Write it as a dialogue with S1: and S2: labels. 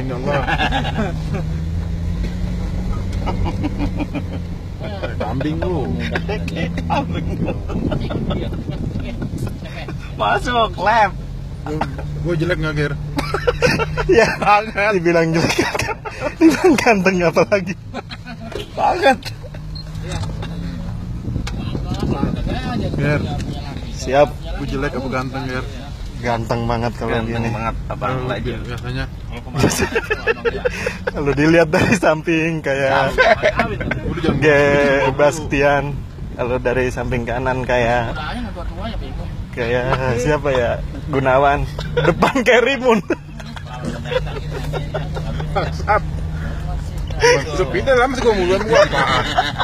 S1: amin ya Allah. Kambing lu.
S2: Masuk lab.
S1: Gue jelek nggak, Ger?
S3: Ya, dibilang jelek, dibilang ganteng apalagi.
S2: Banget.
S1: Ger,
S3: Siap,
S1: gue jelek apa ganteng, Ger?
S3: ganteng banget kalau
S2: Ganteng
S3: gini.
S2: banget abang lagi.
S1: Biasanya.
S3: Kalau dilihat dari samping kayak
S1: Udah jangan
S3: Ge Bastian, kalau dari samping kanan kayak siapa ya, Gunawan, depan kayak Rimun.
S1: Sepeda lama sih gue muluan gue apa?